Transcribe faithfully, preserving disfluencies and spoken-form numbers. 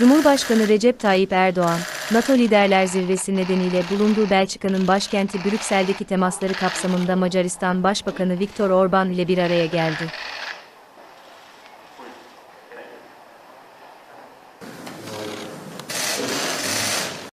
Cumhurbaşkanı Recep Tayyip Erdoğan, NATO Liderler Zirvesi nedeniyle bulunduğu Belçika'nın başkenti Brüksel'deki temasları kapsamında Macaristan Başbakanı Viktor Orban ile bir araya geldi.